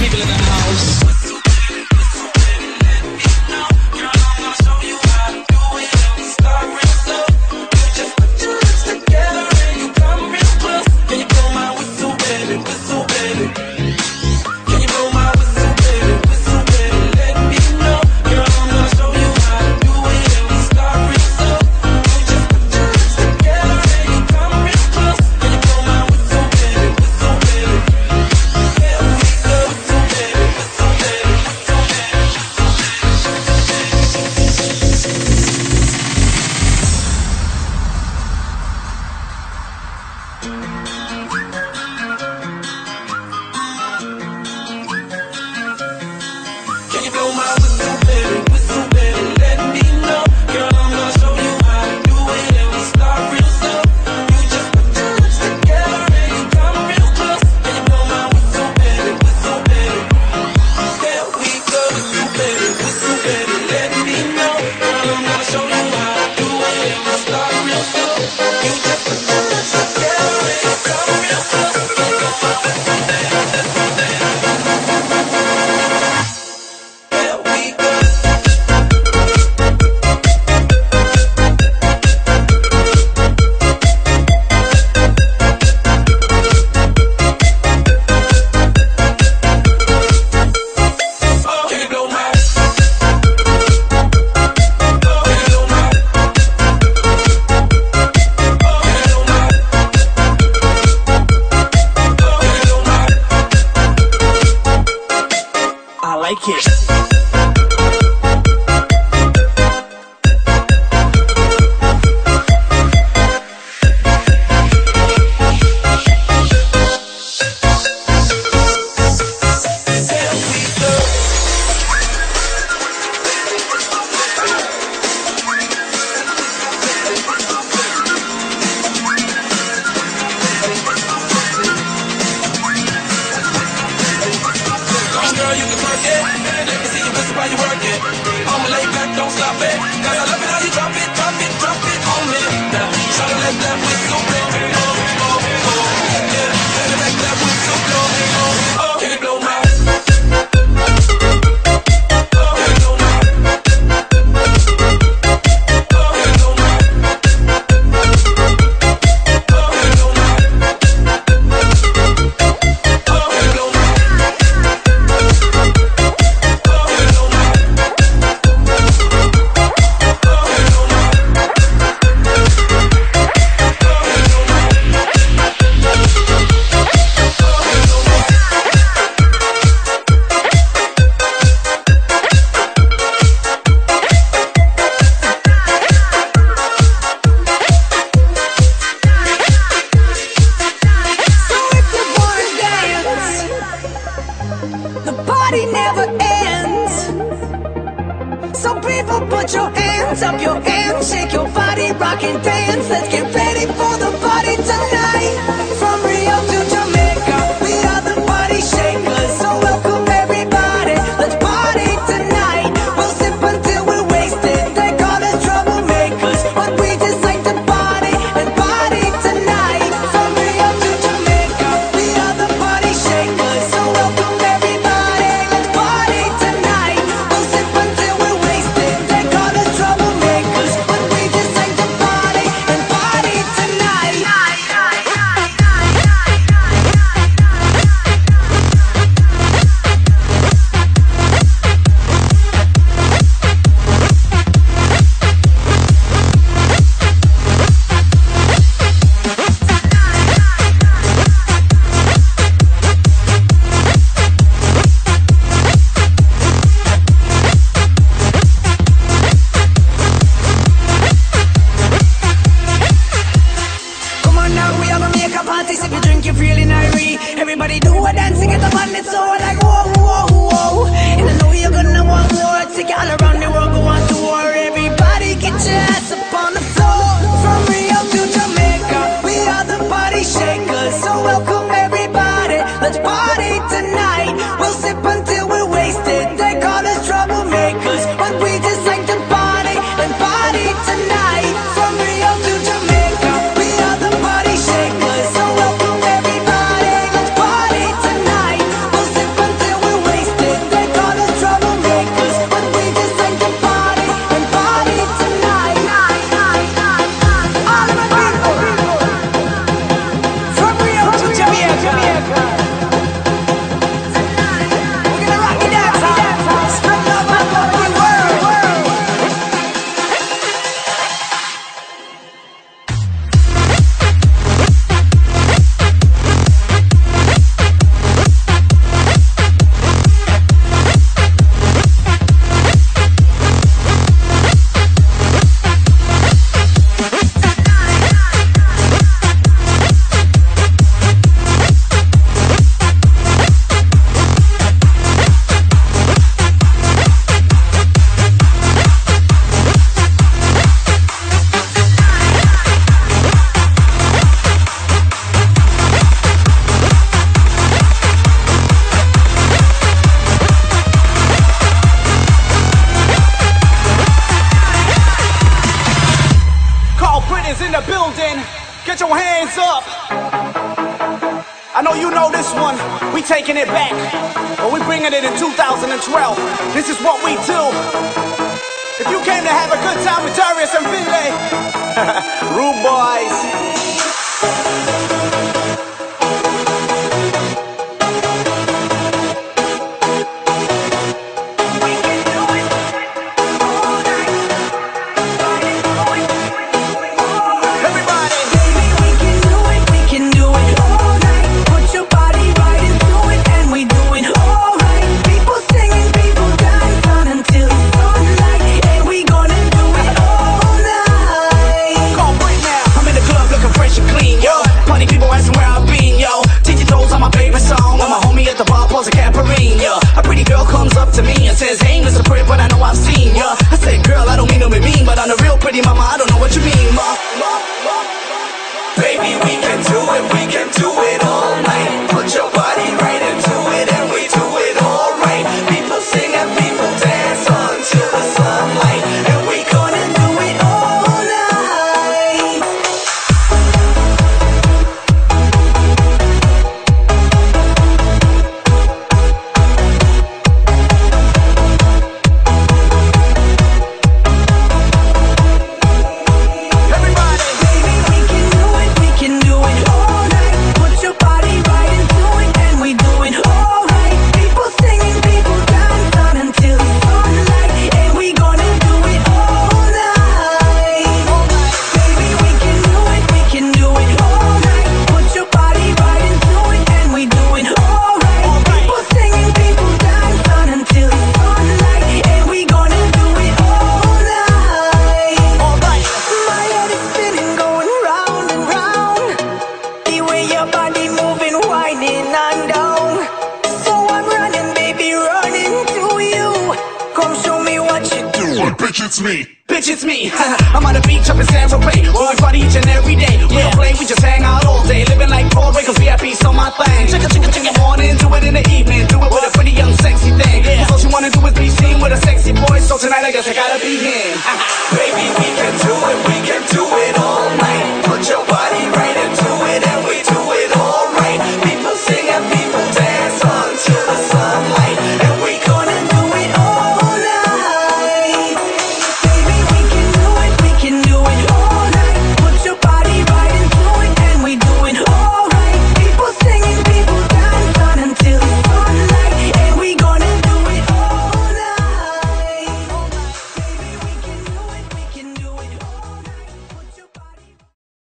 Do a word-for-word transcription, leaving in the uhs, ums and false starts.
people in the house. know this one, we taking it back, but we bringing it in two thousand twelve. This is what we do. If you came to have a good time with Darius and Finlay, rude boys. A pretty girl comes up to me and says, hey, Mister Pretty, but I know I've seen ya. I said, girl, I don't mean to be mean, but I'm a real pretty mama, I don't know what you mean, ma. Baby, we can do it, we can do it all night. Put your body right into it and we do it all right. People sing and people dance until the sunlight, and we gonna do it all night. Bitch, it's me. Bitch, it's me. I'm on the beach up in San Francisco, where we party each and every day. We don't play, we just hang out all day, living like Broadway, cause V I P's on my thing. Chicka, chicka, chicka.